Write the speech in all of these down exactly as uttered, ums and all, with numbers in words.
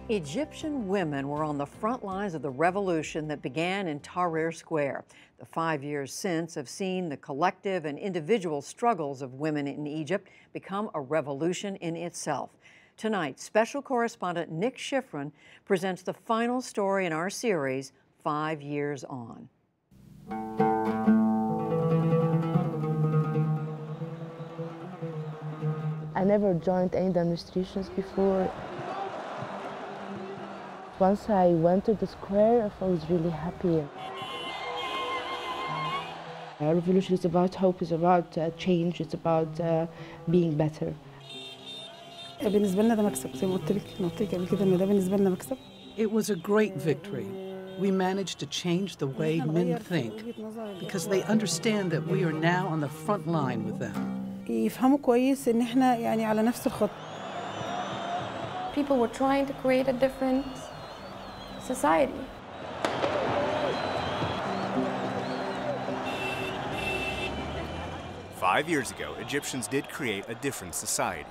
Egyptian women were on the front lines of the revolution that began in Tahrir Square. The five years since have seen the collective and individual struggles of women in Egypt become a revolution in itself. Tonight, special correspondent Nick Schifrin presents the final story in our series, Five Years On. I never joined any demonstrations before. Once I went to the square, I was really happy. A revolution is about hope, it's about uh, change, it's about uh, being better. بالنسبة لنا ده مكسب زي ما قلت لك أنا قلت لك قبل كده إن ده بالنسبة لنا مكسب. It was a great victory. We managed to change the way men think because they understand that we are now on the front line with them. يفهموا كويس إن إحنا يعني على نفس الخط. People were trying to create a different society. Five years ago, Egyptians did create a different society.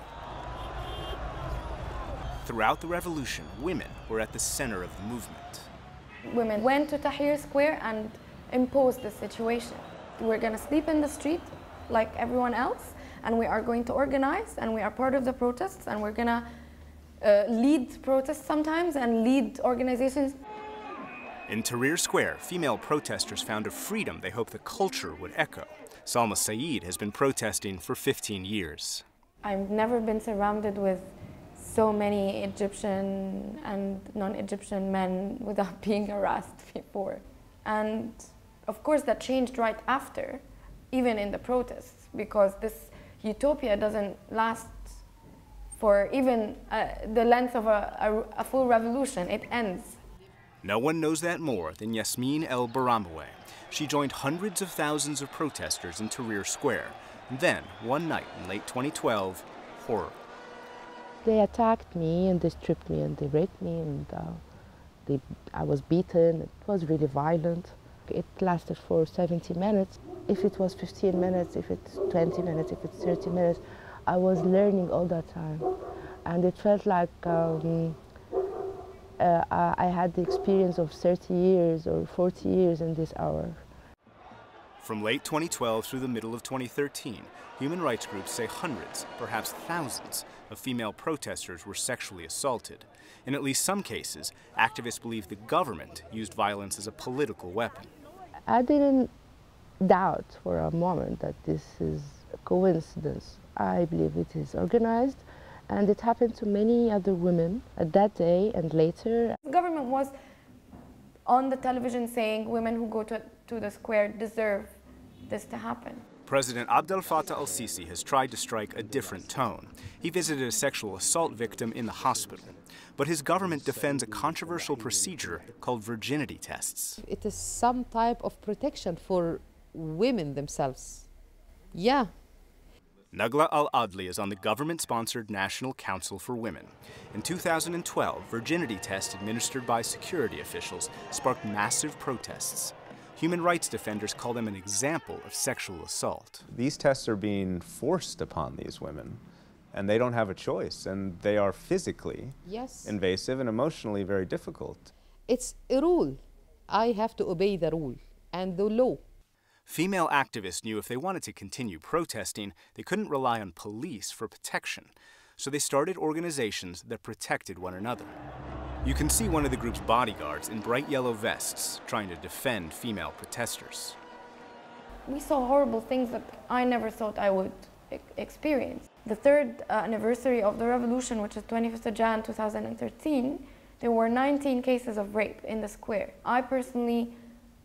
Throughout the revolution, women were at the center of the movement. Women went to Tahrir Square and imposed the situation. We're going to sleep in the street like everyone else, and we are going to organize, and we are part of the protests, and we're going to uh, lead protests sometimes and lead organizations. In Tahrir Square, female protesters found a freedom they hoped the culture would echo. Salma Saeed has been protesting for fifteen years. I've never been surrounded with so many Egyptian and non-Egyptian men without being harassed before. And of course that changed right after, even in the protests, because this utopia doesn't last for even uh, the length of a, a, a full revolution. It ends. No one knows that more than Yasmin El Baramaway. She joined hundreds of thousands of protesters in Tahrir Square. And then, one night in late twenty twelve, horror. They attacked me and they stripped me and they raped me and uh, they, I was beaten. It was really violent. It lasted for seventy minutes. If it was fifteen minutes, if it's twenty minutes, if it's thirty minutes, I was learning all that time. And it felt like um, uh, I had the experience of thirty years or forty years in this hour. From late twenty twelve through the middle of twenty thirteen, human rights groups say hundreds, perhaps thousands, of female protesters were sexually assaulted. In at least some cases, activists believe the government used violence as a political weapon. I didn't doubt for a moment that this is a coincidence. I believe it is organized, and it happened to many other women at that day and later. The government was on the television saying women who go to, to the square deserve this to happen. President Abdel Fattah al-Sisi has tried to strike a different tone. He visited a sexual assault victim in the hospital. But his government defends a controversial procedure called virginity tests. It is some type of protection for women themselves. Yeah. Nagla al-Adli is on the government-sponsored National Council for Women. In two thousand twelve, virginity tests administered by security officials sparked massive protests. Human rights defenders call them an example of sexual assault. These tests are being forced upon these women, and they don't have a choice, and they are physically yes. invasive and emotionally very difficult. It's a rule. I have to obey the rule and the law. Female activists knew if they wanted to continue protesting, they couldn't rely on police for protection. So they started organizations that protected one another. You can see one of the group's bodyguards in bright yellow vests trying to defend female protesters. We saw horrible things that I never thought I would e experience. The third uh, anniversary of the revolution, which is twenty-fifth of January two thousand thirteen, there were nineteen cases of rape in the square. I personally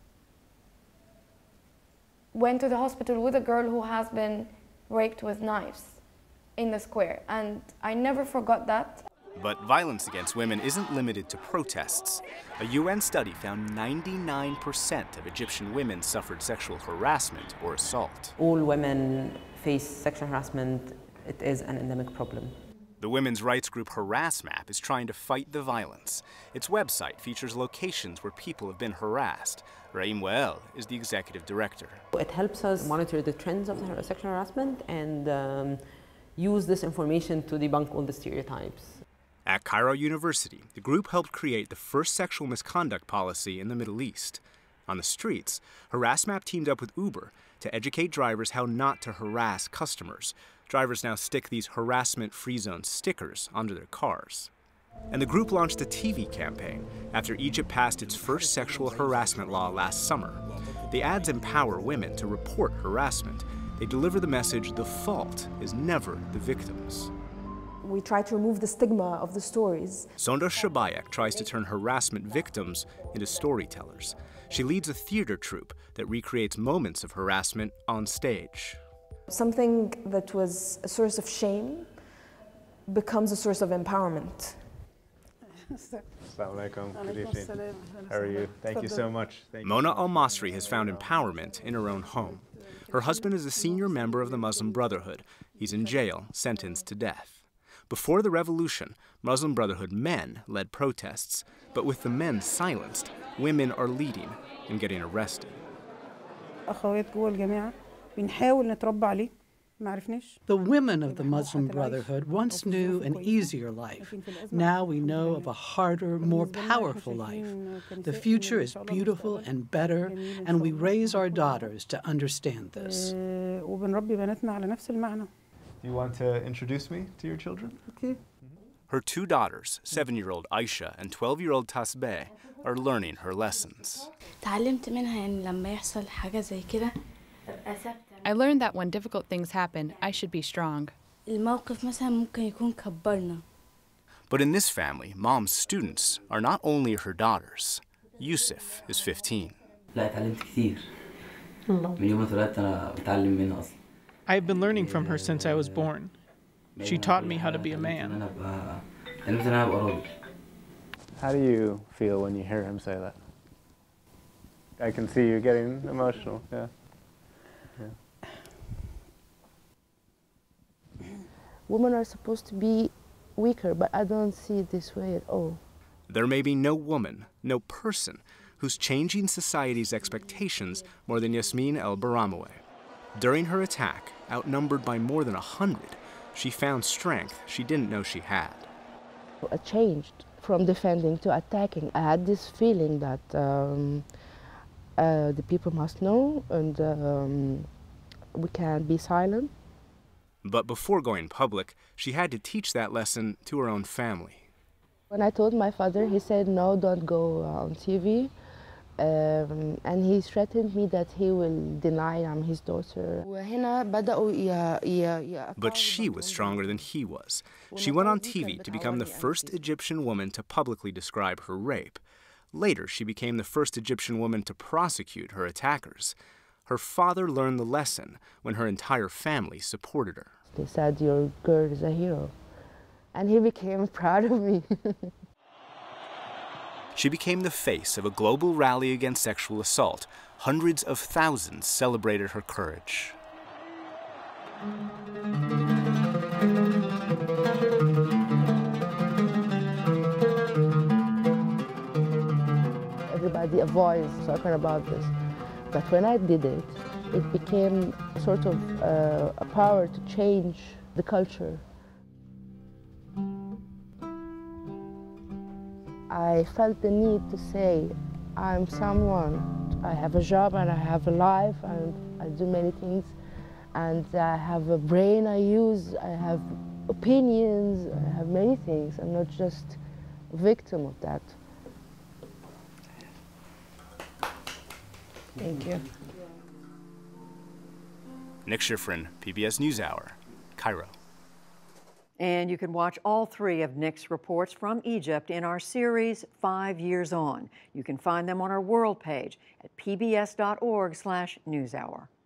went to the hospital with a girl who has been raped with knives in the square, and I never forgot that. But violence against women isn't limited to protests. A U N study found ninety-nine percent of Egyptian women suffered sexual harassment or assault. All women face sexual harassment. It is an endemic problem. The women's rights group Harassmap is trying to fight the violence. Its website features locations where people have been harassed. Raim Wael is the executive director. It helps us monitor the trends of sexual harassment and um, use this information to debunk all the stereotypes. At Cairo University, the group helped create the first sexual misconduct policy in the Middle East. On the streets, HarassMap teamed up with Uber to educate drivers how not to harass customers. Drivers now stick these harassment-free zone stickers onto their cars. And the group launched a T V campaign after Egypt passed its first sexual harassment law last summer. The ads empower women to report harassment. They deliver the message the fault is never the victim's. We try to remove the stigma of the stories. Sonda Shabayak tries to turn harassment victims into storytellers. She leads a theater troupe that recreates moments of harassment on stage. Something that was a source of shame becomes a source of empowerment. Assalamu alaikum. Good evening. How are you? Thank you so much. Thank Mona Al-Masri has found empowerment in her own home. Her husband is a senior member of the Muslim Brotherhood. He's in jail, sentenced to death. Before the revolution, Muslim Brotherhood men led protests, but with the men silenced, women are leading and getting arrested. The women of the Muslim Brotherhood once knew an easier life. Now we know of a harder, more powerful life. The future is beautiful and better, and we raise our daughters to understand this. Do you want to introduce me to your children? Okay. Her two daughters, seven-year-old Aisha and twelve-year-old Tasbeh, are learning her lessons. I learned that when difficult things happen, I should be strong. But in this family, mom's students are not only her daughters. Yusuf is fifteen. I've been learning from her since I was born. She taught me how to be a man. How do you feel when you hear him say that? I can see you getting emotional, yeah. yeah. Women are supposed to be weaker, but I don't see it this way at all. There may be no woman, no person, who's changing society's expectations more than Yasmin El-Baramaweh. During her attack, outnumbered by more than a hundred, she found strength she didn't know she had. I changed from defending to attacking. I had this feeling that um, uh, the people must know and um, we can't be silent. But before going public, she had to teach that lesson to her own family. When I told my father, he said, no, don't go on T V. Um, and he threatened me that he will deny I'm his daughter. But she was stronger than he was. She went on T V to become the first Egyptian woman to publicly describe her rape. Later, she became the first Egyptian woman to prosecute her attackers. Her father learned the lesson when her entire family supported her. They said, your girl is a hero. And he became proud of me. She became the face of a global rally against sexual assault. Hundreds of thousands celebrated her courage. Everybody avoids talking about this. But when I did it, it became sort of uh, a power to change the culture. I felt the need to say, I'm someone, I have a job and I have a life and I do many things and I have a brain I use, I have opinions, I have many things. I'm not just a victim of that. Thank you. Nick Schifrin, P B S NewsHour, Cairo. And you can watch all three of Nick's reports from Egypt in our series, Five Years On. You can find them on our world page at p b s dot org slash newshour.